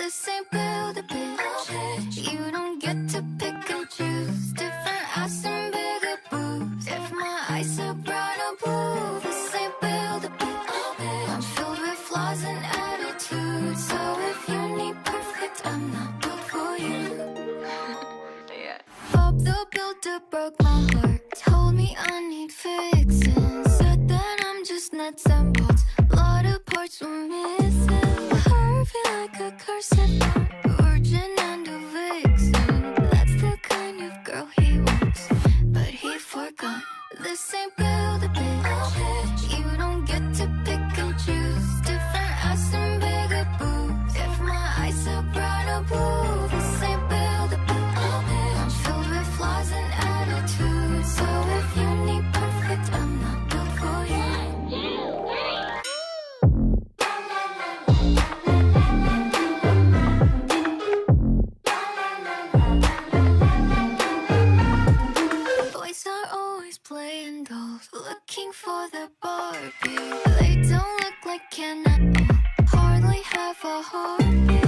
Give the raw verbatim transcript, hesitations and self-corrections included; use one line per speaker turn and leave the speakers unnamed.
This ain't build a bitch. You don't get to pick and choose. Different ass and bigger boobs. If my eyes are brown or blue, this ain't build a bitch. I'm filled with flaws and attitudes. So if you need perfect, I'm not built for you. Yeah. Bob the Builder broke my heart. Told me I need fixing. Said that I'm just nuts and bolts. A lot of parts were missing. Curvy like a corset, virgin and a vixen. That's the kind of girl he wants, but he forgot. This ain't build a bitch. You don't get to pick and choose. Different ass and bigger boobs. If my eyes are brown or blue, this ain't build a bitch. I'm filled with flaws and attitudes. So if you need perfect, I'm not built for you. Boys are always playing dolls, looking for the Barbie. They don't look like Ken at all, hardly have a heartbeat.